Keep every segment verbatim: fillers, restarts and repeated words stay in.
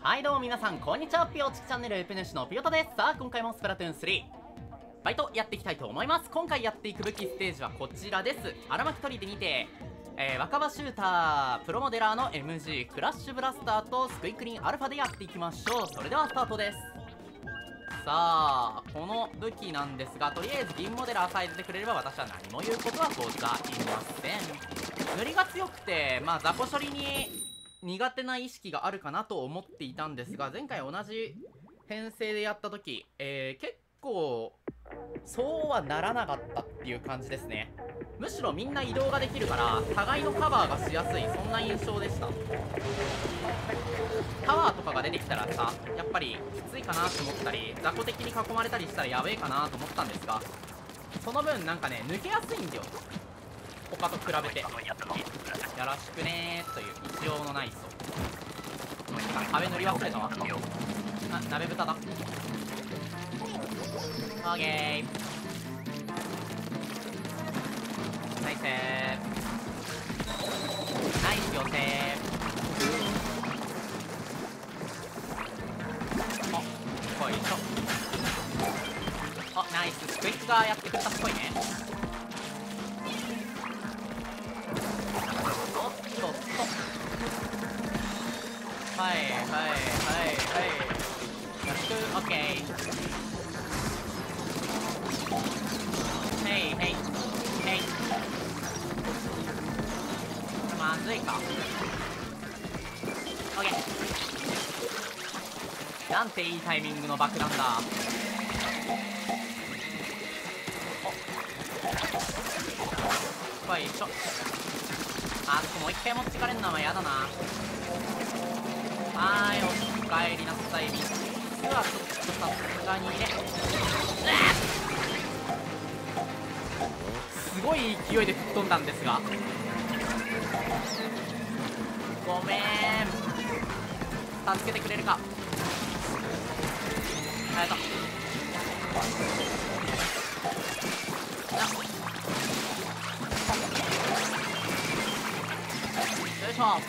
はいどうも皆さんこんにちは。ピオチキチャンネルペネシのピオタです。さあ今回もスプラトゥーンスリーバイトやっていきたいと思います。今回やっていく武器ステージはこちらです。荒巻砦にて、えー、若葉シュータープロモデラーの エムジー クラッシュブラスターとスクイクリーンアルファでやっていきましょう。それではスタートです。さあこの武器なんですが、とりあえず銀モデラーさえ出てくれれば私は何も言うことはございません。塗りが強くてまあ雑魚処理に苦手な意識があるかなと思っていたんですが、前回同じ編成でやった時、えー、結構そうはならなかったっていう感じですね。むしろみんな移動ができるから互いのカバーがしやすい、そんな印象でした。タワーとかが出てきたらさ、やっぱりきついかなと思ったり、雑魚的に囲まれたりしたらやべえかなと思ったんですが、その分なんかね抜けやすいんだよ、他と比べて。よろしくねーという一応のナイスを。壁塗り忘れたわ。あ、鍋豚だ。オーケーナイスーナイス寄せー。あ、こいしょ。あ、ナイス。スクイックがやってくれたっぽいね。はいはいはいはい。よろしく。オッケー。ヘイヘイヘイ。まずいか。オッケー。なんていいタイミングの爆弾だ。おっよいしょ。あそこもう一回持ってかれんのはやだな。はーい、おかえりなさい。みっつはちょっとさすがにね。すごい勢いで吹っ飛んだんですが、ごめん。助けてくれるか。ありがとう。よいしょ。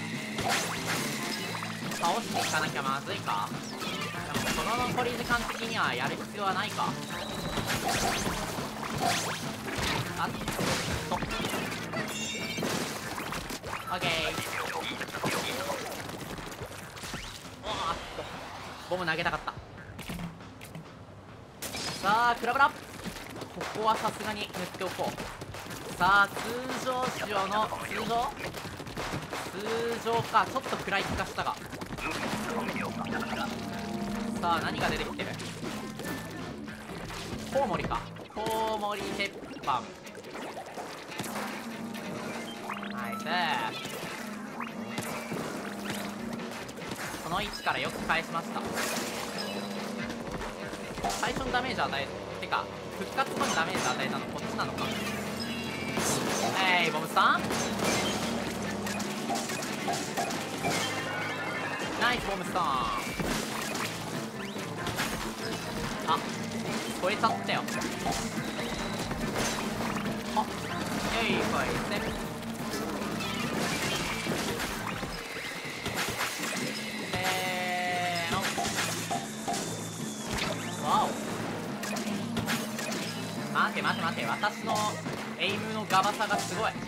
倒していかなきゃまずいか。でもその残り時間的にはやる必要はないか。あっとオッケー。おーっとボム投げたかった。さあクラブラ、ここはさすがに塗っておこう。さあ通常仕様の通常通常か。ちょっと暗い気がしたが、さあ何が出てきてる。コウモリか。コウモリ鉄板。ナイス。この位置からよく返しました。最初のダメージ与えてか復活後にダメージ与えたのこっちなのか。えいボムさんナイスボムさん。あ、超えちゃったよ。あ、よいこいせ。せーの。わお。待て待て待て、私のエイムのガバさがすごい。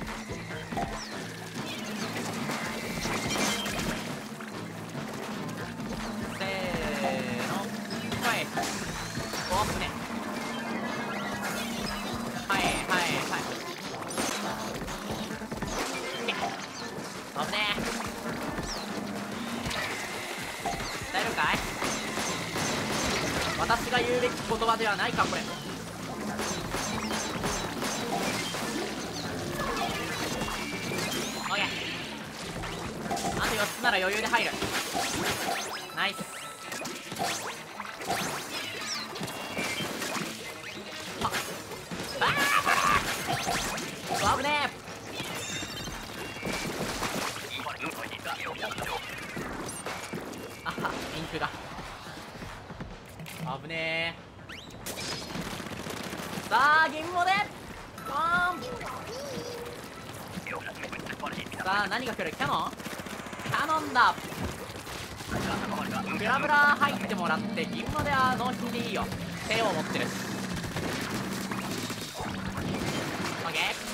おっね。はいはいはい。危ねえ。大丈夫かい。私が言うべき言葉ではないかこれ。オッケー。あとよっつなら余裕で入る。ナイス。危ねえ。あはインクが危ねえ。さあ銀モデポーン。さあ何が来る。キャノンキャノンだ。 ブラブラ入ってもらって銀までは納品でいいよ。手を持ってるし。オッケー。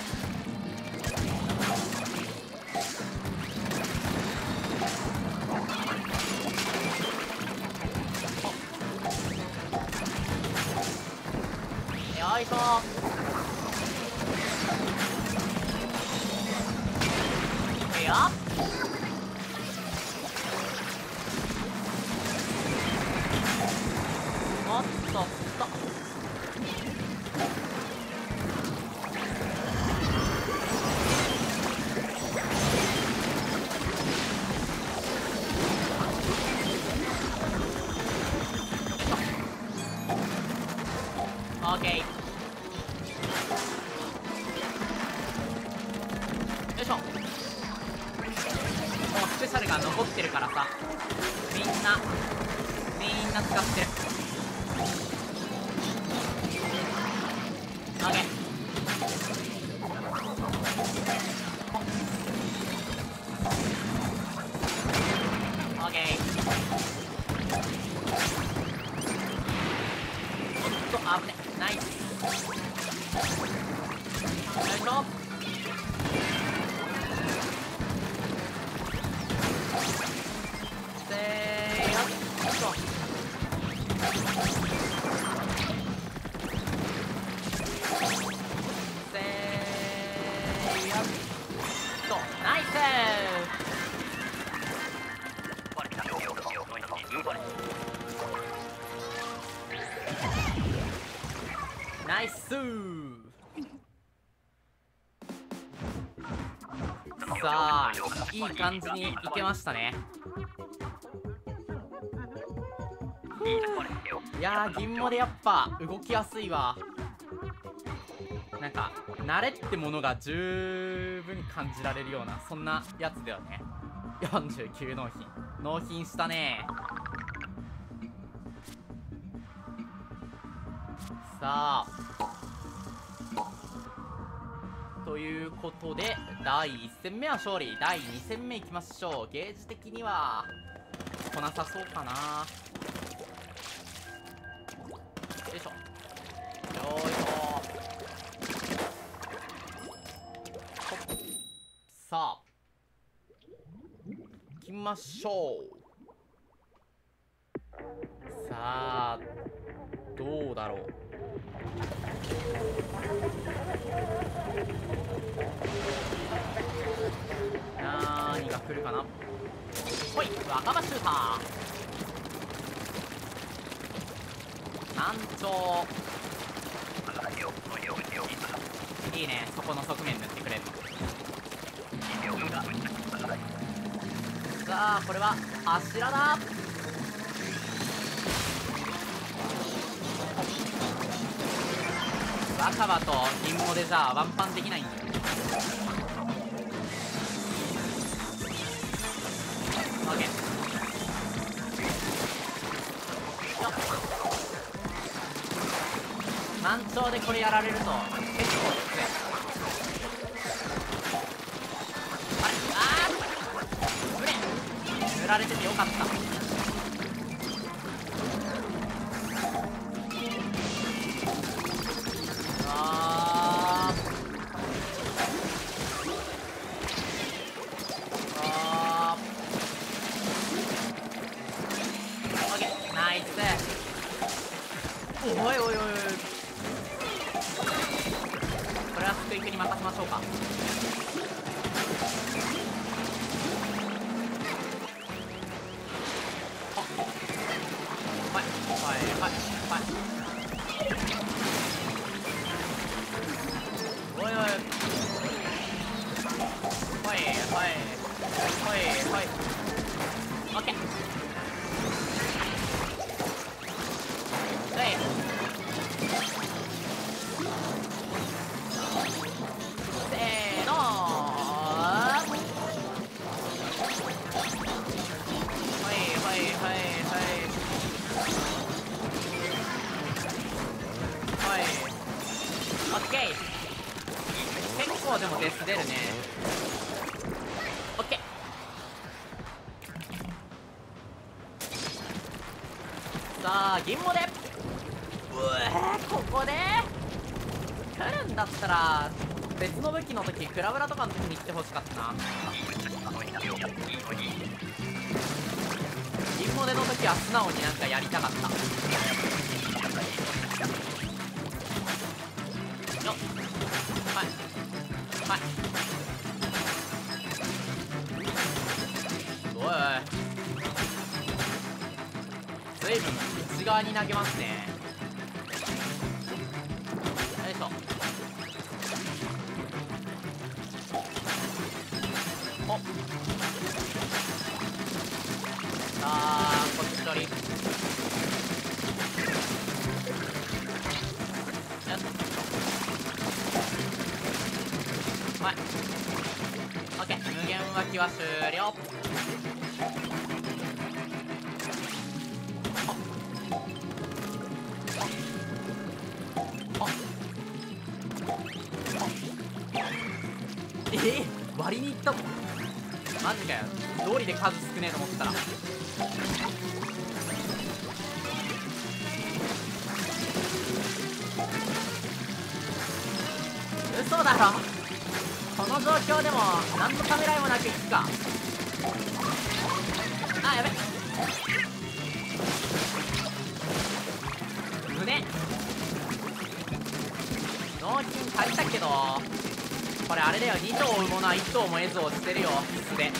よいしょ。いいよ。おっとっと。オッケー。よいしょ。もうスペシャルが残ってるからさ、みんなみんな使ってる。オッケー。オッケー。おっと危ね。ナイス。よいしょ。せーよっと。せーよっと。ナイス。ナイスー。さあいい感じにいけましたね。いやー銀モでやっぱ動きやすいわ。なんか慣れってものが十分感じられるようなそんなやつだよね。よんじゅうきゅう納品納品したね。さあということでだいいっ戦目は勝利。だいに戦目いきましょう。ゲージ的には来なさそうかな。よいしょ。よいしょ。さあ行きましょう。さあどうだろう。なーにが来るかな。ほい若葉シューター単調。いいね、そこの側面塗ってくれるの。さあこれは柱だ。若葉と銀モでじゃあワンパンできないんだよ。オッケー。よっ。満潮でこれやられると結構きつい。あれあーぶれ塗られててよかった。あーあーオッケーナイス。おいおいおいおい、これはスクイックに任せましょうか。はいはいはいはい。おいおいはいはいはいはい。オッケー。はいせーのはいはいはいはいはい。オッケー。結構でもデス出るね。オッケー。 さあ銀もでうえー、ここで来るんだったら別の武器の時クラブラとかの時に来てほしかったな。銀モデの時は素直になんかやりたかった。よっはいはいおいおい随分内側に投げますね。よいしょ。おっさあこっち取りよしはいオッケー無限湧きは終了。えー、割りに行ったのマジかよ。道理で数少ねえと思ったら嘘だろ。この状況でも何のためらいもなく行くか。あやべ胸納品足りたけどこれあれだよ。に頭追うものはいち頭も得ずをしてるよ素で。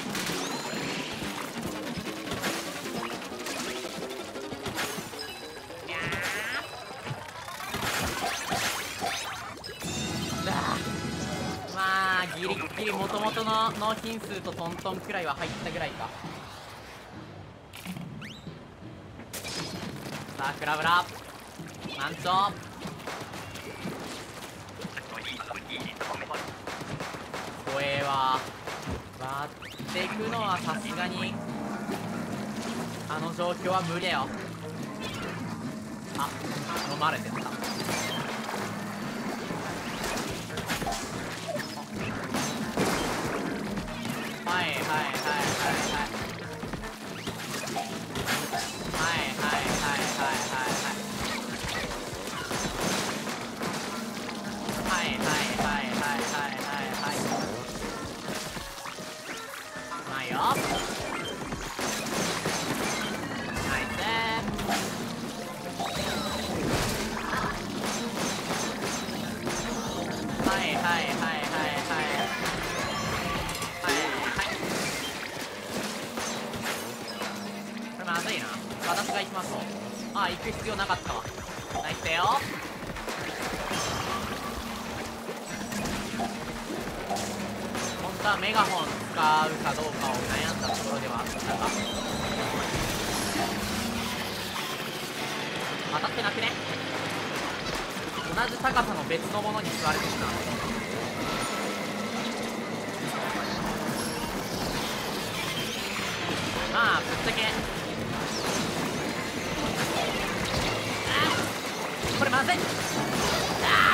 まあギリギリ元々の納品数とトントンくらいは入ったぐらいか。さあクラブラ満潮怖えわ。割っていくのはさすがにあの状況は無理だよ。あ飲まれてった。はいはいはいはいはいはいはいはいはいはいはいはいはいはいはいはいまあよナイスはいはいはいはいはいまずいな。私が行きますとああ行く必要なかったわ。ナイスだよ。本当はメガホン使うかどうかを悩んだところではあったが当たってなくね。同じ高さの別のものに座れてしまう。まあぶっちゃけこれまずい。あ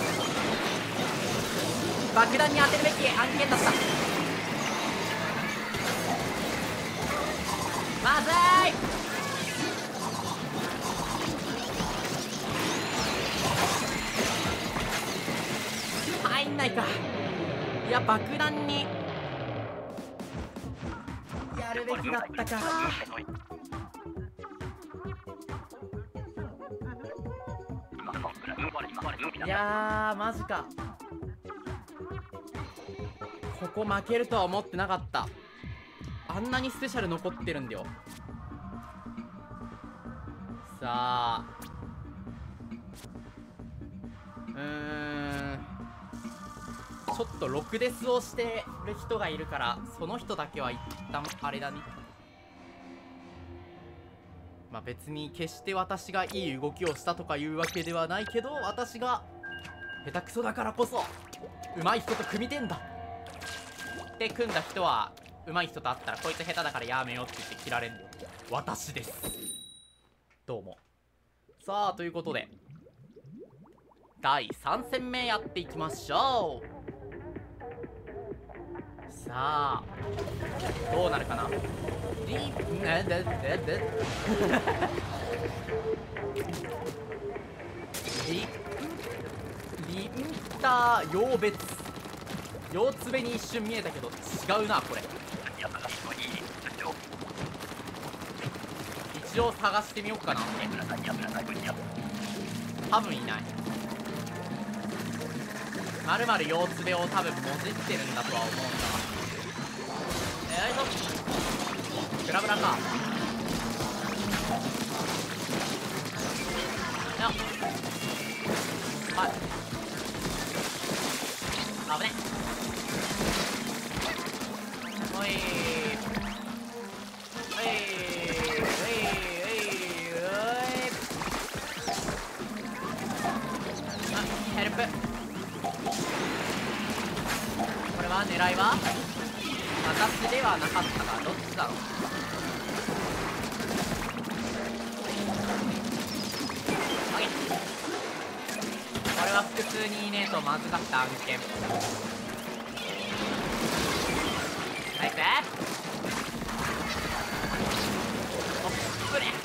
爆弾に当てるべき案件だった。まずい。入んないか。いや爆弾にやるべきだったか。いやーマジか。ここ負けるとは思ってなかった。あんなにスペシャル残ってるんだよ。さあうーんちょっとろくデスをしてる人がいるからその人だけは一旦あれだね。まあ別に決して私がいい動きをしたとかいうわけではないけど私が下手くそだからこそ上手い人と組みてんだって組んだ人は上手い人と会ったらこいつ下手だからやめようって言って切られんの私です。どうも。さあということでだいさん戦目やっていきましょう。さあどうなるかな。リーリリンター溶別腰つべに一瞬見えたけど違うなこれ。一応探してみようかな。多分いない。まるまる腰つべを多分もじってるんだとは思うんだわ。よいしょ。ブラブラか。よっ、はい、危ね。おいおいおいおいあ、ヘルプ。これは狙いは私ではなかったか。どっちだろう。これは複数にいねえとまずかった案件。ナイス。おっぶれ。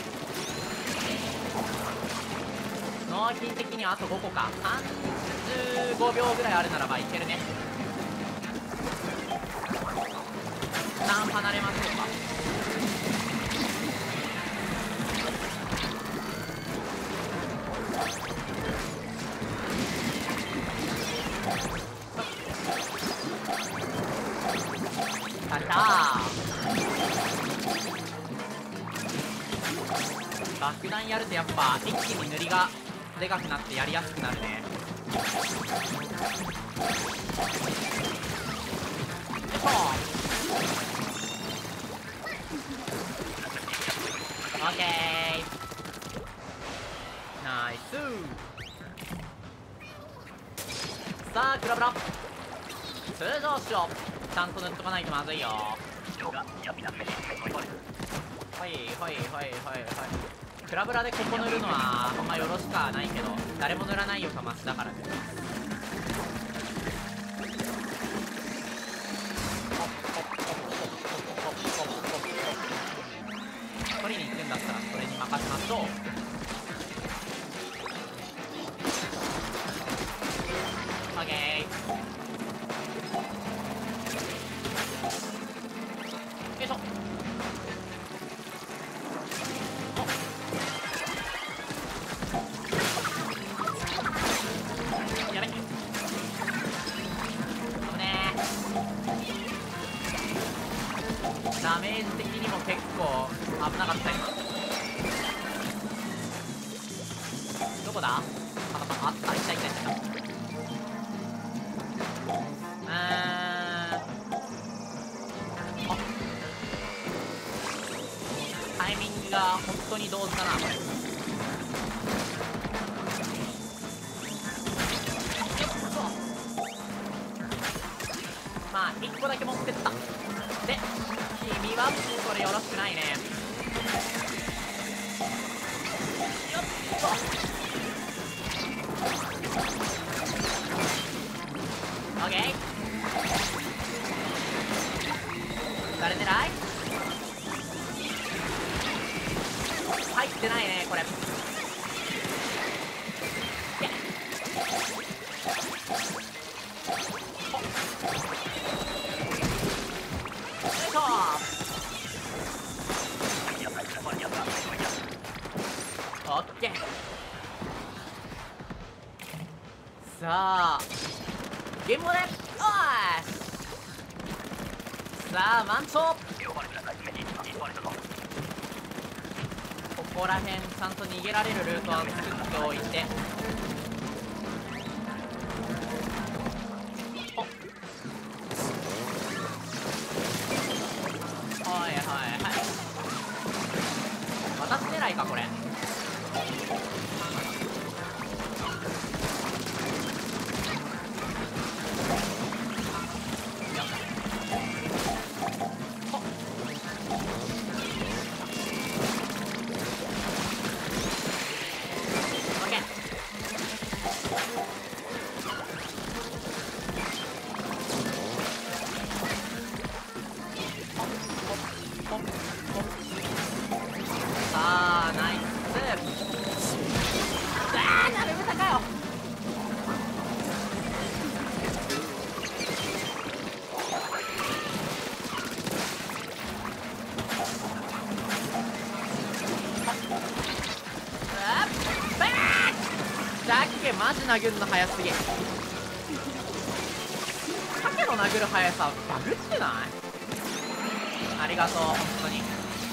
納品的にはあとごこか。さんじゅうごびょうぐらいあるならばいけるね。一旦離れましょうか。ただ爆弾やるとやっぱ一気に塗りがでかくなってやりやすくなるね。よいしょ。オッケー、ナイス。さあクラブラ通常しよう。ちゃんと塗っとかないとまずいよ。はいはいはいはいはい。クラブラでここ塗るのはあんまよろしくはないけど、誰も塗らないよかマシだからね。取りに行くんだったらそれに任せましょう。オッケー。よいしょ。やべっ、危ねえ。ダメージ的にも結構危なかった今。どこだ。ああった。いたいたいた。うーん、タイミングが本当に同時だなこれ。まあいっこだけ持ってった。で君はそれよろしくないね。よっとオッケー。誰狙い入ってないねこれ。オッケー。さあゲームモで、おーし。さあ満潮。ここら辺ちゃんと逃げられるルートは作っておいて。おはいはいはい。私狙いかこれ。さあナイス。 マジ殴るの早すぎ。鮭の殴る速さバグってない？ありがとう本当に。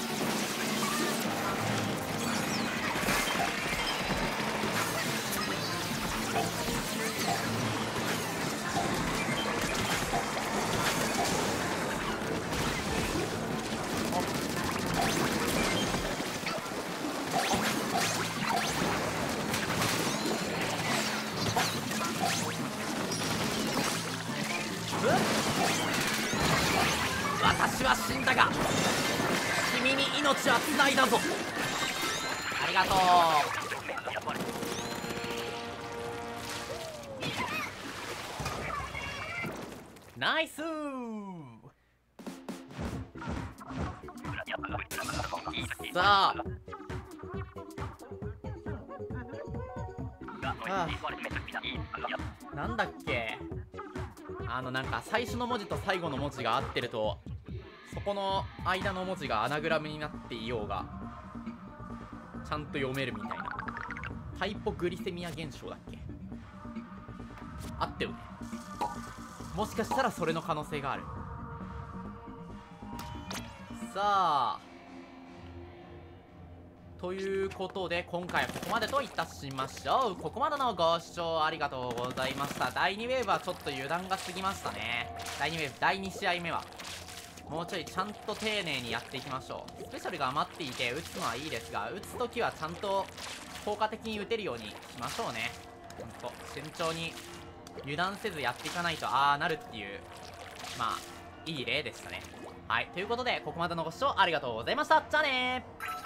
私は死んだが君に命はつないだぞ。ありがとう。ナイスー。さあ、ああ、なんだっけ、あのなんか最初の文字と最後の文字が合ってるとそこの間の文字がアナグラムになっていようがちゃんと読めるみたいなタイポグリセミア現象だっけ、あったよね。もしかしたらそれの可能性がある。さあ、ということで今回はここまでといたしましょう。ここまでのご視聴ありがとうございました。だいにウェーブはちょっと油断が過ぎましたね。だいにウェーブだいに試合目はもうちょいちゃんと丁寧にやっていきましょう。スペシャルが余っていて打つのはいいですが、打つときはちゃんと効果的に打てるようにしましょうね。ほんと慎重に油断せずやっていかないとああなるっていう、まあいい例でしたね。はい、ということでここまでのご視聴ありがとうございました。じゃあねー。